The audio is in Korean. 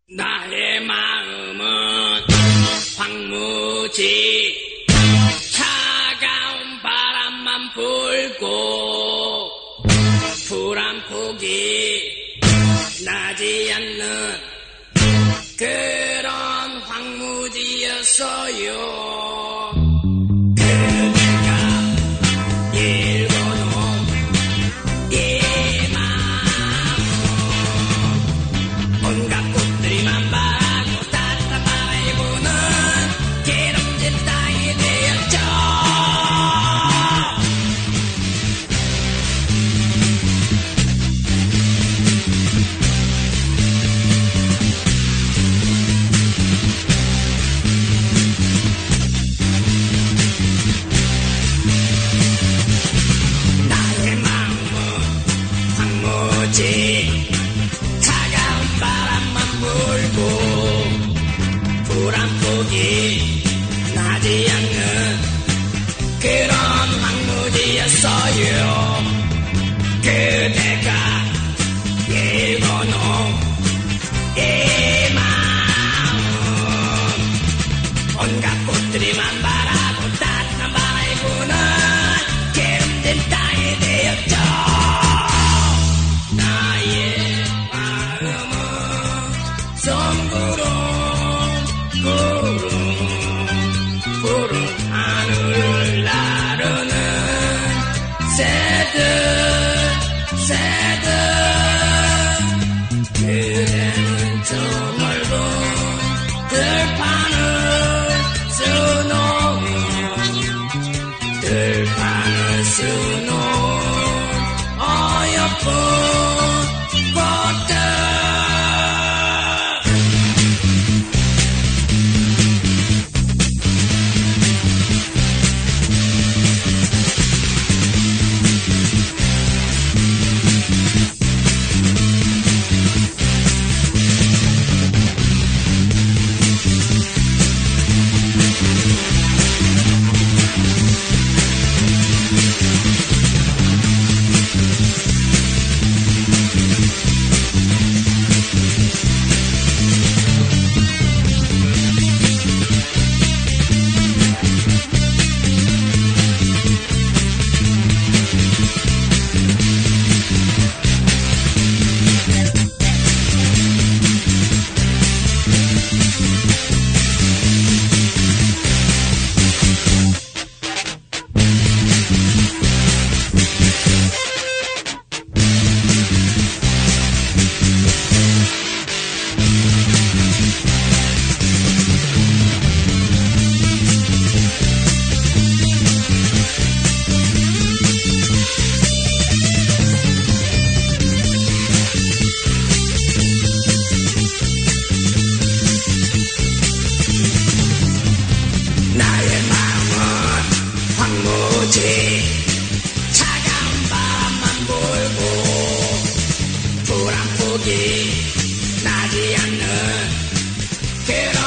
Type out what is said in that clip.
나의 마음은 황무지 차가운 바람만 불고 불안 폭이 나지 않는 그런 황무지였어요. 그대가 읽어놓은 이 마음 온갖 꽃들이만 바라고 따뜻한 바람이 부는 기름진 땅이 되었죠. 나의 마음은 황무지 차가운 바람만 불고 불안 폭이 나지 않는 그런 황무지였어요. 그대가 읽어놓은 이 마음 온갖 꽃들이만 바라고 따뜻한 바람이 부는 기름진 땅이 되었죠. 나의 마음은 송구름 구름 하늘을 나르는 새들 그대는 저 넓은 들판을 수놓은 어여쁜 꽃들. 나의 마음은 황무지 차가운 바람만 불고 불안 폭이 나지 않는 그런